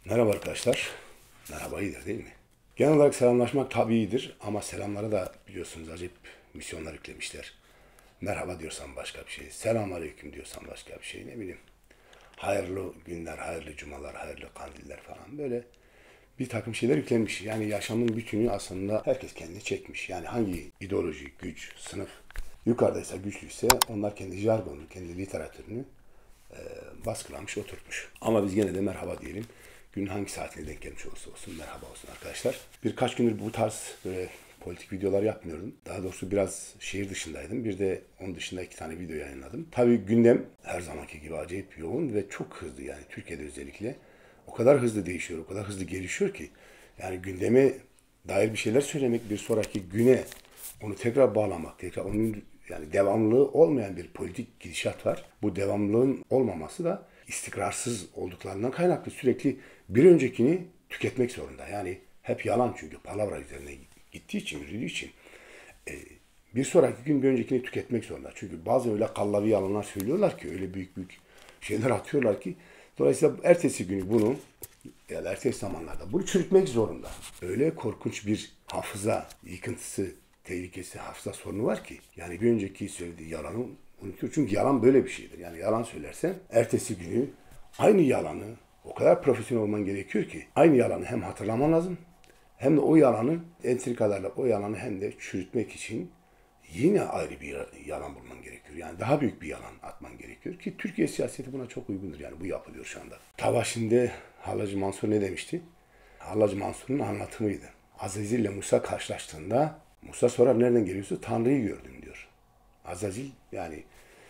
Merhaba arkadaşlar. Merhaba iyidir değil mi? Genel olarak selamlaşmak tabii iyidir ama selamlara da biliyorsunuz acayip misyonlar yüklemişler. Merhaba diyorsan başka bir şey, selamünaleyküm diyorsan başka bir şey, ne bileyim. Hayırlı günler, hayırlı cumalar, hayırlı kandiller falan böyle bir takım şeyler yüklenmiş. Yani yaşamın bütünü aslında herkes kendini çekmiş. Yani hangi ideoloji, güç, sınıf yukarıdaysa, güçlüyse onlar kendi jargonunu, kendi literatürünü baskılamış, oturtmuş. Ama biz gene de merhaba diyelim. Günün hangi saatine denk gelmiş olursa olsun merhaba olsun arkadaşlar. Birkaç gündür bu tarz böyle politik videolar yapmıyordum. Daha doğrusu biraz şehir dışındaydım. Bir de onun dışında 2 tane video yayınladım. Tabii gündem her zamanki gibi acayip yoğun ve çok hızlı, yani Türkiye'de özellikle. O kadar hızlı değişiyor, o kadar hızlı gelişiyor ki yani gündeme dair bir şeyler söylemek, bir sonraki güne onu tekrar bağlamak, tekrar onun yani devamlılığı olmayan bir politik gidişat var. Bu devamlılığın olmaması da istikrarsız olduklarından kaynaklı, sürekli bir öncekini tüketmek zorunda. Yani hep yalan, çünkü palavra üzerine gittiği için, yürüdüğü için bir sonraki gün bir öncekini tüketmek zorunda. Çünkü bazı öyle kallavi yalanlar söylüyorlar ki, öyle büyük büyük şeyler atıyorlar ki, dolayısıyla ertesi günü bunu ya da ertesi zamanlarda bunu çürütmek zorunda. Öyle korkunç bir hafıza yıkıntısı, tehlikesi, hafıza sorunu var ki. Yani bir önceki söylediği yalanı unutuyor. Çünkü yalan böyle bir şeydir. Yani yalan söylersen ertesi günü aynı yalanı, o kadar profesyonel olman gerekiyor ki aynı yalanı hem hatırlaman lazım, hem de o yalanı entrikalarla o yalanı hem de çürütmek için yine ayrı bir yalan bulman gerekiyor. Yani daha büyük bir yalan atman gerekiyor ki Türkiye siyaseti buna çok uygundur. Yani bu yapılıyor şu anda. Tavaşin'de Hallacı Mansur ne demişti? Hallacı Mansur'un anlatımıydı. Azazil ile Musa karşılaştığında Musa sorar, nereden geliyorsun? Tanrı'yı gördüm diyor. Azazil yani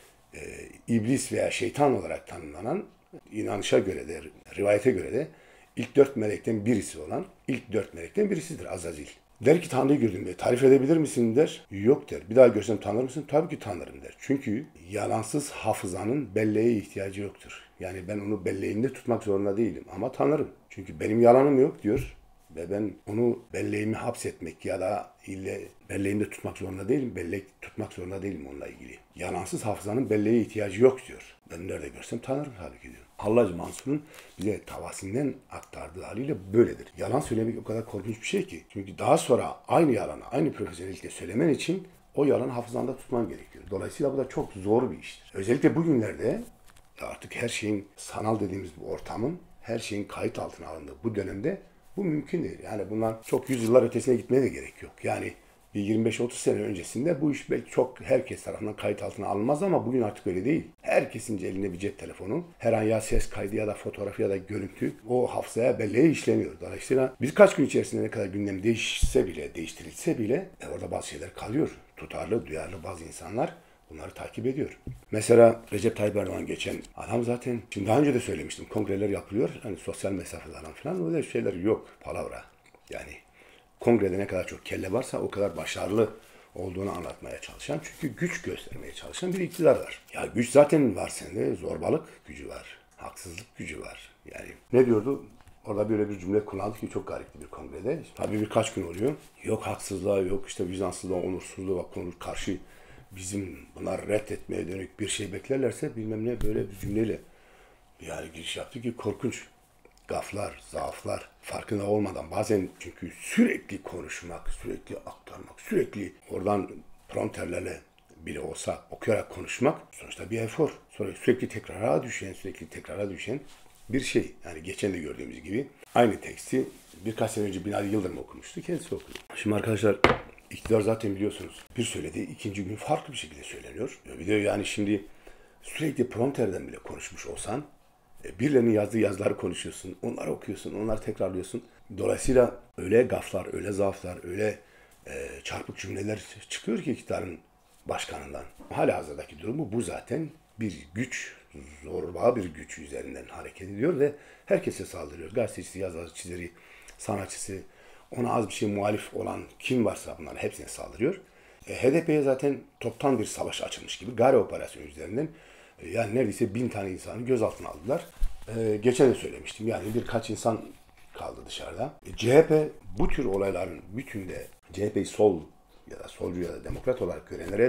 iblis veya şeytan olarak tanımlanan, inanışa göre de, rivayete göre de ilk 4 melekten birisi olan, ilk 4 melekten birisidir Azazil. Der ki Tanrı'yı gördüm der. Tarif edebilir misin der. Yok der. Bir daha görsem tanır mısın? Tabii ki tanırım der. Çünkü yalansız hafızanın belleğe ihtiyacı yoktur. Yani ben onu belleğimde tutmak zorunda değilim ama tanırım. Çünkü benim yalanım yok diyor. Ve ben onu belleğimi hapsetmek ya da ille belleğimde tutmak zorunda değilim. Bellek tutmak zorunda değilim onunla ilgili. Yalansız hafızanın belleğe ihtiyacı yok diyor. Ben nerede görsem tanırım tabii ki diyor. Hallacı Mansur'un bize Tavasi'nden aktardığı haliyle böyledir. Yalan söylemek o kadar korkunç bir şey ki. Çünkü daha sonra aynı yalanı, aynı profesyonellikle söylemen için o yalanı hafızanda tutman gerekiyor. Dolayısıyla bu da çok zor bir iştir. Özellikle bugünlerde artık her şeyin sanal dediğimiz bu ortamın, her şeyin kayıt altına alındığı bu dönemde bu mümkün değil. Yani bundan çok yüzyıllar ötesine gitmeye de gerek yok. Yani bir 25-30 sene öncesinde bu iş belki çok herkes tarafından kayıt altına alınmaz ama bugün artık öyle değil. Herkesin elinde bir cep telefonu. Her an ya ses kaydı ya da fotoğraf ya da görüntü o hafızaya, belleğe işleniyor. Dolayısıyla birkaç gün içerisinde ne kadar gündem değişse bile, değiştirilse bile orada bazı şeyler kalıyor. Tutarlı, duyarlı bazı insanlar bunları takip ediyor. Mesela Recep Tayyip Erdoğan geçen adam zaten, şimdi daha önce de söylemiştim, kongreler yapılıyor. Hani sosyal mesafelerden falan öyle şeyler yok. Palavra. Yani kongrede ne kadar çok kelle varsa o kadar başarılı olduğunu anlatmaya çalışan, çünkü güç göstermeye çalışan bir iktidar var. Ya güç zaten var sende, zorbalık gücü var, haksızlık gücü var. Yani ne diyordu? Orada böyle bir cümle kullandı ki çok garipti bir kongrede. Tabii birkaç gün oluyor. Yok haksızlığa, yok işte vicdansızlığa, onursuzluğa karşı bizim bunlar reddetmeye dönük bir şey beklerlerse bilmem ne, böyle bir cümleyle yani giriş yaptı ki korkunç. Gaflar, zaaflar farkında olmadan bazen, çünkü sürekli konuşmak, sürekli aktarmak, sürekli oradan prompterlerle bile olsa okuyarak konuşmak sonuçta bir efor. Sonra sürekli tekrara düşen bir şey. Yani geçen de gördüğümüz gibi aynı teksti birkaç sene önce Binali Yıldırım okumuştu. Kendisi okudu. Şimdi arkadaşlar, iktidar zaten biliyorsunuz bir söylediği ikinci gün farklı bir şekilde söyleniyor. Bir de yani şimdi sürekli prompterden bile konuşmuş olsan birilerinin yazdığı yazıları konuşuyorsun, onları okuyorsun, onları tekrarlıyorsun. Dolayısıyla öyle gaflar, öyle zaaflar, öyle çarpık cümleler çıkıyor ki iktidarın başkanından. Halihazırdaki durumu bu zaten, bir güç, zorba bir güç üzerinden hareket ediyor ve herkese saldırıyor. Gazetecisi, yazarı, çizeri, sanatçısı, ona az bir şey muhalif olan kim varsa bunların hepsine saldırıyor. HDP'ye zaten toptan bir savaş açılmış gibi Gare operasyonu üzerinden yani neredeyse 1000 tane insanı gözaltına aldılar. Geçen de söylemiştim, yani birkaç insan kaldı dışarıda. CHP bu tür olayların bütünde CHP'yi sol ya da solcu ya da demokrat olarak görenlere de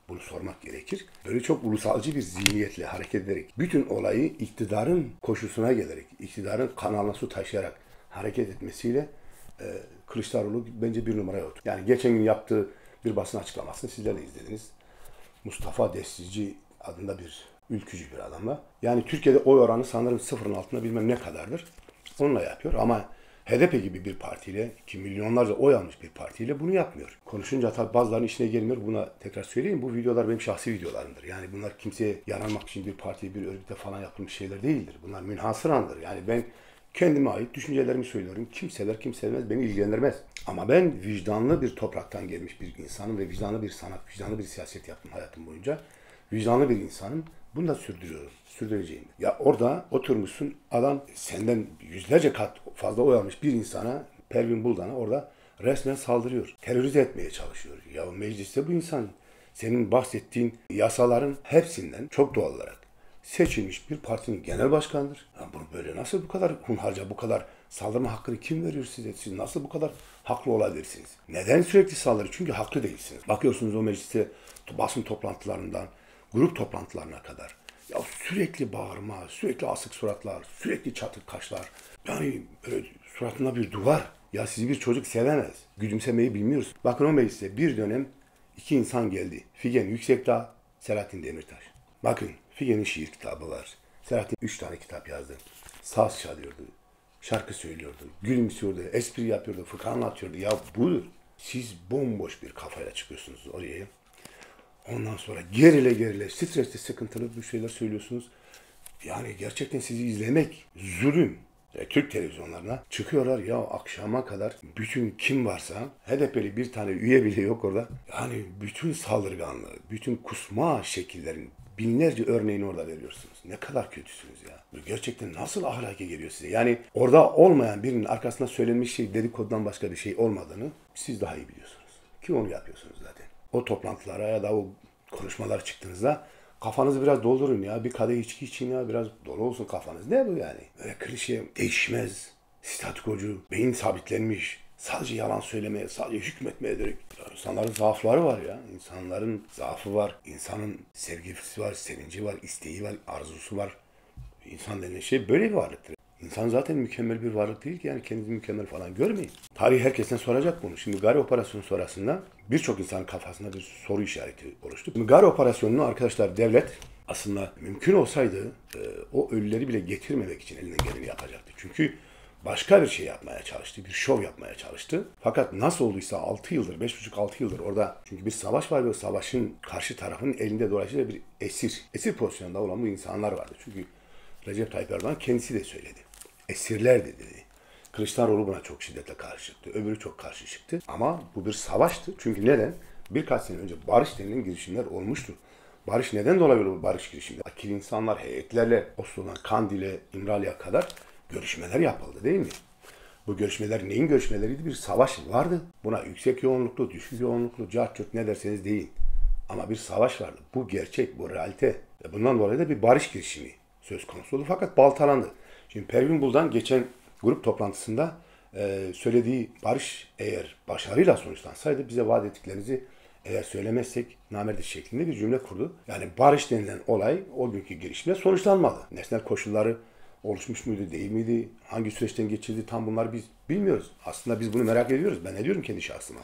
Bunu sormak gerekir. Böyle çok ulusalcı bir zihniyetle hareket ederek, bütün olayı iktidarın koşusuna gelerek, iktidarın kanalına su taşıyarak hareket etmesiyle Kılıçdaroğlu bence bir numaraya oturdu. Yani geçen gün yaptığı bir basın açıklamasını sizler de izlediniz. Mustafa Destici adında bir ülkücü bir adamla. Yani Türkiye'de oy oranı sanırım sıfırın altında bilmem ne kadardır. Onunla yapıyor ama HDP gibi bir partiyle, ki milyonlarca oy almış bir partiyle bunu yapmıyor. Konuşunca tabii bazılarının işine gelmiyor. Buna tekrar söyleyeyim. Bu videolar benim şahsi videolarımdır. Yani bunlar kimseye yaranmak için bir partiye, bir örgüte falan yapılmış şeyler değildir. Bunlar münhasırandır. Yani ben kendime ait düşüncelerimi söylüyorum. Kimseler kimseler beni ilgilendirmez. Ama ben vicdanlı bir topraktan gelmiş bir insanım ve vicdanlı bir sanat, vicdanlı bir siyaset yaptım hayatım boyunca. Vicdanlı bir insanım. Bunu da sürdürüyorum. Sürdüreceğim. Ya orada oturmuşsun, adam senden yüzlerce kat fazla oy almış bir insana, Pervin Buldan'a orada resmen saldırıyor. Terörize etmeye çalışıyor. Ya mecliste bu insan senin bahsettiğin yasaların hepsinden çok doğal olarak seçilmiş bir partinin genel başkanıdır. Ya bunu böyle nasıl bu kadar hunharca, bu kadar saldırma hakkını kim veriyor size? Siz nasıl bu kadar haklı olabilirsiniz? Neden sürekli saldırı? Çünkü haklı değilsiniz. Bakıyorsunuz o mecliste basın toplantılarından, grup toplantılarına kadar. Ya sürekli bağırma, sürekli asık suratlar, sürekli çatık kaşlar. Yani böyle suratında bir duvar. Ya sizi bir çocuk sevemez. Gülümsemeyi bilmiyoruz. Bakın o mecliste bir dönem iki insan geldi. Figen Yüksekdağ, Selahattin Demirtaş. Bakın Figen'in şiir kitabı var. Selahattin 3 tane kitap yazdı. Saz çalıyordu, şarkı söylüyordu, gülümsüyordu, espri yapıyordu, fıkra anlatıyordu. Ya budur. Siz bomboş bir kafayla çıkıyorsunuz oraya. Ondan sonra gerile gerile, stresli, sıkıntılı bir şeyler söylüyorsunuz. Yani gerçekten sizi izlemek zulüm. Türk televizyonlarına çıkıyorlar ya akşama kadar bütün kim varsa HDP'li bir tane üye bile yok orada. Yani bütün saldırganlığı, bütün kusma şekillerin binlerce örneğini orada veriyorsunuz. Ne kadar kötüsünüz ya. Bu gerçekten nasıl ahlaki geliyor size? Yani orada olmayan birinin arkasında söylenmiş şey dedikodudan başka bir şey olmadığını siz daha iyi biliyorsunuz. Ki onu yapıyorsunuz zaten. O toplantılara ya da o konuşmalara çıktığınızda kafanızı biraz doldurun ya. Bir kadeh içki için ya. Biraz dolu olsun kafanız. Ne bu yani? Böyle klişe, değişmez, statükocu, beyin sabitlenmiş, sadece yalan söylemeye, sadece hükmetmeye dönük. İnsanların zaafları var ya. İnsanların zaafı var. İnsanın sevgisi var, sevinci var, isteği var, arzusu var. İnsan denilen şey böyle bir varlıktır. İnsan zaten mükemmel bir varlık değil ki yani kendinizi mükemmel falan görmeyin. Tarih herkesten soracak bunu. Şimdi Gari Operasyonu sonrasında birçok insanın kafasında bir soru işareti oluştu. Şimdi Gari Operasyonu'nu arkadaşlar devlet aslında mümkün olsaydı o ölüleri bile getirmemek için elinden geleni yapacaktı. Çünkü başka bir şey yapmaya çalıştı, bir şov yapmaya çalıştı. Fakat nasıl olduysa 6 yıldır, 5,5-6 yıldır orada çünkü bir savaş var ve o savaşın karşı tarafın elinde dolayısıyla bir esir pozisyonunda olan bu insanlar vardı. Çünkü Recep Tayyip Erdoğan kendisi de söyledi. Esirler de dedi. Kılıçdaroğlu buna çok şiddetle karşı çıktı. Öbürü çok karşı çıktı. Ama bu bir savaştı. Çünkü neden? Birkaç sene önce barış denilen girişimler olmuştu. Barış neden dolayı bu barış girişimleri? Akil insanlar heyetlerle Oslo'dan Kandil'e, İmralı'ya kadar görüşmeler yapıldı değil mi? Bu görüşmeler neyin görüşmeleriydi? Bir savaş vardı. Buna yüksek yoğunluklu, düşük yoğunluklu, cart ne derseniz deyin. Ama bir savaş vardı. Bu gerçek, bu realite. Ve bundan dolayı da bir barış girişimi söz konusu oldu. Fakat baltalandı. Şimdi Pervin Buldan geçen grup toplantısında söylediği barış eğer başarıyla sonuçlansaydı bize vaat ettiklerinizi eğer söylemezsek namerdi şeklinde bir cümle kurdu. Yani barış denilen olay o günkü girişimle sonuçlanmadı. Nesnel koşulları oluşmuş muydu, değil miydi? Hangi süreçten geçirdi tam bunları biz bilmiyoruz. Aslında biz bunu merak ediyoruz. Ben ediyorum kendi şahsıma.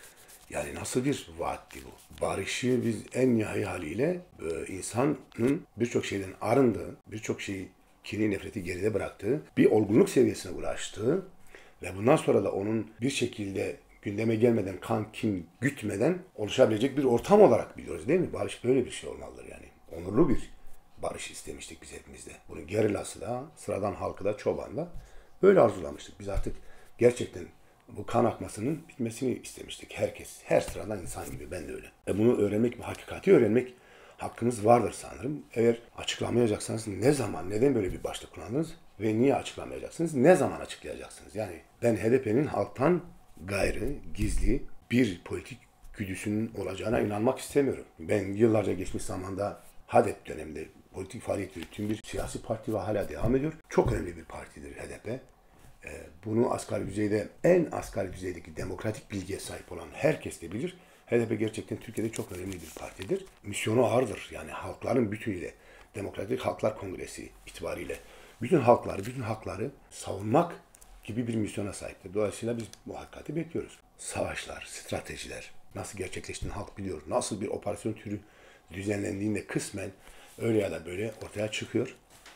Yani nasıl bir vaatti bu? Barışı biz en nihai haliyle insanın birçok şeyden arındığı, birçok şeyi kini nefreti geride bıraktığı, bir olgunluk seviyesine ulaştığı ve bundan sonra da onun bir şekilde gündeme gelmeden, kan, kin gütmeden oluşabilecek bir ortam olarak biliyoruz değil mi? Barış böyle bir şey olmalıdır yani. Onurlu bir barış istemiştik biz hepimiz de. Bunun gerilası da, sıradan halkı da, çoban da böyle arzulamıştık. Biz artık gerçekten bu kan akmasının bitmesini istemiştik. Herkes, her sıradan insan gibi, ben de öyle. Bunu öğrenmek, hakikati öğrenmek hakkınız vardır sanırım. Eğer açıklamayacaksanız ne zaman, neden böyle bir başlık kullandınız ve niye açıklamayacaksınız, ne zaman açıklayacaksınız? Yani ben HDP'nin halktan gayrı, gizli bir politik güdüsünün olacağına inanmak istemiyorum. Ben yıllarca geçmiş zamanda HADEP döneminde politik faaliyet yürüttüğüm bir siyasi parti ve hala devam ediyor. Çok önemli bir partidir HDP. Bunu asgari düzeyde, en asgari düzeydeki demokratik bilgiye sahip olan herkes de bilir. HDP gerçekten Türkiye'de çok önemli bir partidir. Misyonu ağırdır. Yani halkların bütünüyle, Demokratik Halklar Kongresi itibariyle bütün hakları savunmak gibi bir misyona sahiptir. Dolayısıyla biz bu hakikati bekliyoruz. Savaşlar, stratejiler nasıl gerçekleştiğini halk biliyor. Nasıl bir operasyon türü düzenlendiğinde kısmen öyle ya da böyle ortaya çıkıyor.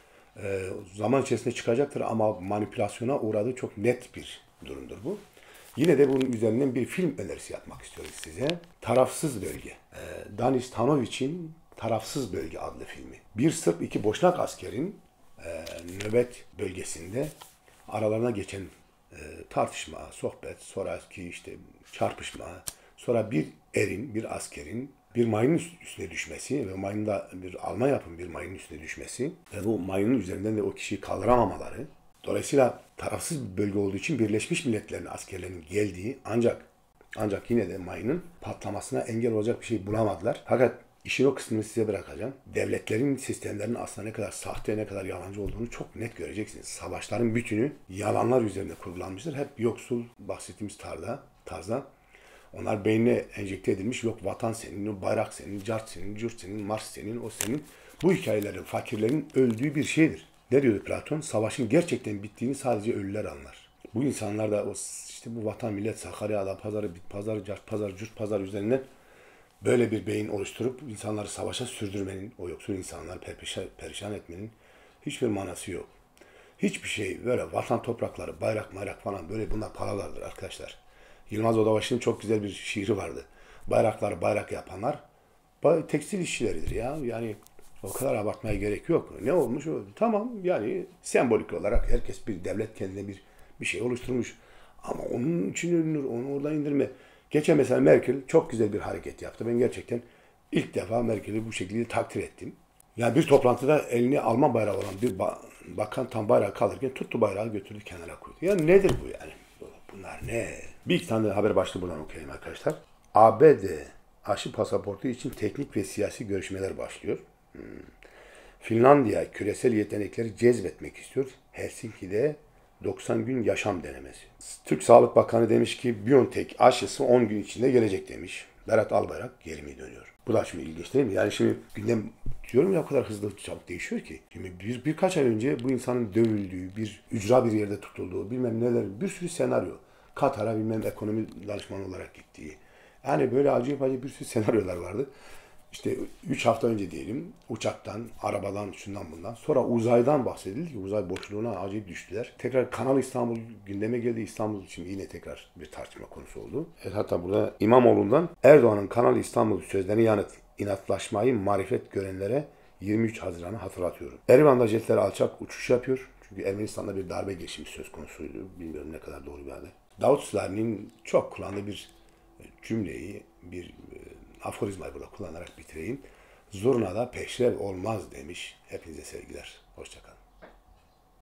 Zaman içerisinde çıkacaktır ama manipülasyona uğradığı çok net bir durumdur bu. Yine de bunun üzerinden bir film önerisi yapmak istiyoruz size. Tarafsız Bölge. Danis Tanović'in Tarafsız Bölge adlı filmi. Bir Sırp, iki Boşnak askerin nöbet bölgesinde aralarına geçen tartışma, sohbet, sonraki işte çarpışma, sonra bir askerin bir mayının üstüne düşmesi ve mayında bir Alman yapımı bir mayının üstüne düşmesi ve bu mayının üzerinden de o kişiyi kaldıramamaları. Dolayısıyla tarafsız bir bölge olduğu için Birleşmiş Milletler'in askerlerinin geldiği ancak yine de mayının patlamasına engel olacak bir şey bulamadılar. Fakat işin o kısmını size bırakacağım. Devletlerin sistemlerinin aslında ne kadar sahte, ne kadar yalancı olduğunu çok net göreceksiniz. Savaşların bütünü yalanlar üzerine kurgulanmıştır. Hep yoksul, bahsettiğimiz tarzda. Onlar beynine enjekte edilmiş. Yok vatan senin, bayrak senin, cart senin, cürt senin, Mars senin, o senin. Bu hikayelerin, fakirlerin öldüğü bir şeydir. Ne diyordu Platon? Savaşın gerçekten bittiğini sadece ölüler anlar. Bu insanlar da işte bu vatan, millet, Sakarya, Adapazarı, Bitpazarı, Cart Pazarı, Cürt Pazarı üzerinden böyle bir beyin oluşturup insanları savaşa sürdürmenin, o yoksul insanları perişan etmenin hiçbir manası yok. Hiçbir şey böyle vatan toprakları, bayrak falan böyle bunlar paralardır arkadaşlar. Yılmaz Odabaşı'nın çok güzel bir şiiri vardı. Bayrakları bayrak yapanlar tekstil işçileridir ya. Yani o kadar abartmaya gerek yok. Ne olmuş? Tamam yani sembolik olarak herkes bir devlet kendine bir şey oluşturmuş. Ama onun için övünür, onu oradan indirme. Geçen mesela Merkel çok güzel bir hareket yaptı. Ben gerçekten ilk defa Merkel'i bu şekilde takdir ettim. Yani bir toplantıda elini Alman bayrağı olan bir bakan tam bayrağı kaldırırken tuttu bayrağı götürdü kenara koydu. Ya nedir bu yani? Bunlar ne? Bir iki tane haber başlığı buradan okuyayım arkadaşlar. ABD aşı pasaportu için teknik ve siyasi görüşmeler başlıyor. Finlandiya küresel yetenekleri cezbetmek istiyor. Helsinki'de 90 gün yaşam denemesi. Türk Sağlık Bakanı demiş ki BioNTech aşısı 10 gün içinde gelecek demiş. Berat Albayrak geri mi dönüyor? Bu da şimdi ilginç değil mi? Yani şimdi gündem diyorum ya o kadar hızlı çabuk değişiyor ki. Şimdi birkaç ay önce bu insanın dövüldüğü, bir ücra bir yerde tutulduğu, bilmem neler, bir sürü senaryo. Katar'a bilmem ekonomi danışmanı olarak gittiği. Yani böyle acayip bir sürü senaryolar vardı. İşte 3 hafta önce diyelim uçaktan, arabadan, şundan bundan. Sonra uzaydan bahsedildi ki uzay boşluğuna acayip düştüler. Tekrar Kanal İstanbul gündeme geldi. İstanbul için yine tekrar bir tartışma konusu oldu. Hatta burada İmamoğlu'ndan Erdoğan'ın Kanal İstanbul sözlerine yanıt inatlaşmayı marifet görenlere 23 Haziran'ı hatırlatıyorum. Erivan'da jetler alçak uçuş yapıyor. Çünkü Ermenistan'da bir darbe girişimi söz konusuydu. Bilmiyorum ne kadar doğru bir haber. Davut Süleyman'ın çok kullandığı bir cümleyi, bir aforizmayı burada kullanarak bitireyim. Zurnada peşrev olmaz demiş. Hepinize sevgiler. Hoşça kalın.